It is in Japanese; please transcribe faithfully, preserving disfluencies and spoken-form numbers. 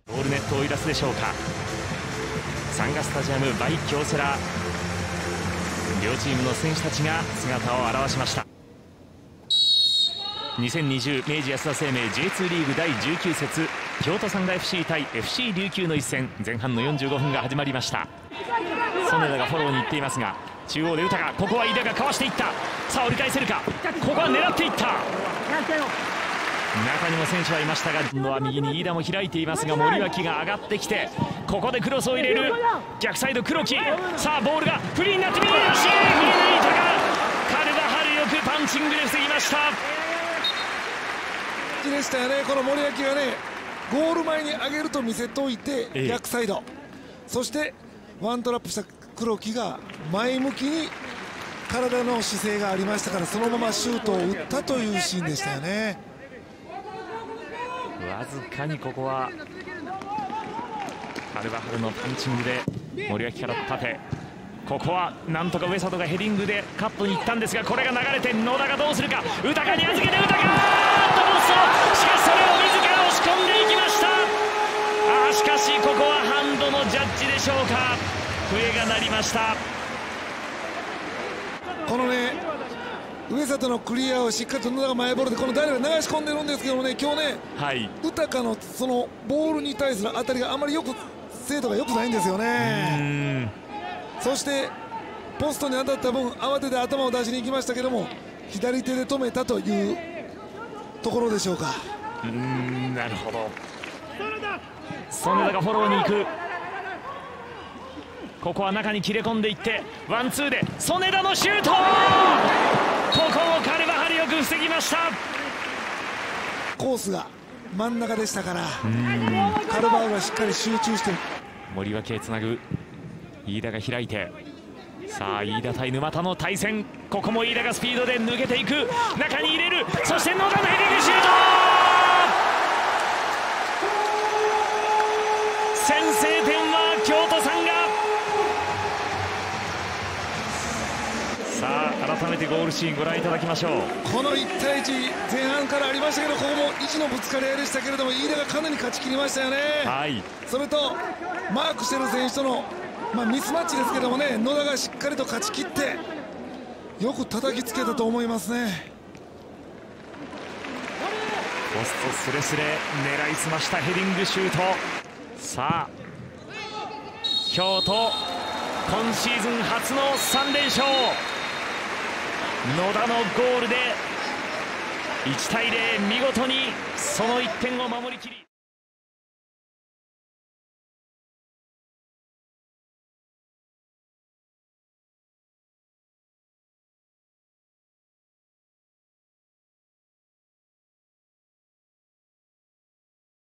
ゴールネットを追い出すでしょうか。サンガスタジアムバイ京セラ、両チームの選手たちが姿を現しました。にせんにじゅう明治安田生命 ジェイツー リーグだいじゅうきゅう節、京都サンガ エフシー 対 エフシー 琉球の一戦、前半のよんじゅうごふんが始まりました。曽根田がフォローに行っていますが、中央で宇田が、ここは井田がかわしていった。さあ折り返せるか、ここは狙っていった。中にも選手はいましたが、今度は右に飯田も開いていますが、森脇が上がってきて、ここでクロスを入れる。逆サイド黒木、さあボールがフリーになって右足、フリー抜いたがカルバハルよくパンチングで防ぎました。 でしたよね。この森脇がね、ゴール前に上げると見せといて、ええ、逆サイド、そしてワントラップした黒木が前向きに体の姿勢がありましたから、そのままシュートを打ったというシーンでしたよね。 わずかにここはカルバハルのパンチングで森脇から縦、ここはなんとか上里がヘディングでカットに行ったんですが、これが流れて野田がどうするか、宇高に預けて宇高、しかしそれを自ら押し込んでいきました。あしかしここはハンドのジャッジでしょうか。笛が鳴りました。 このね、上里のクリアをしっかりと野田が前ボールでこのダイレが流し込んでるんですけどもね、今日ね、はい、宇高のそのボールに対する当たりがあまりよく精度が良くないんですよね。そしてポストに当たった分慌てて頭を出しに行きましたけども、左手で止めたというところでしょうか。 うーん、なるほど。曽根田がフォローに行く。ここは中に切れ込んでいってワンツーで曽根田のシュート、ここをカルバハルよく防ぎました。 コースが真ん中でしたから、カルバハルはしっかり集中して森脇へつなぐ。飯田が開いて、さあ飯田対沼田の対戦、ここも飯田がスピードで抜けていく、中に入れる、そして野田のヘディングシュート、先制点は京都サンガ。さあ改めてゴールシーンご覧いただきましょう。 このいちたいいち前半からありましたけど、ここも意地のぶつかり合いでしたけれども、飯田がかなり勝ち切りましたよね。はい、それとマークしてる選手とのまあミスマッチですけどもね、野田がしっかりと勝ち切ってよく叩きつけたと思いますね。 ポストスレスレ狙いすましたヘディングシュート。さあ京都今シーズン初のさん連勝、野田のゴールでいちたいゼロ、見事にそのいってんを守りきり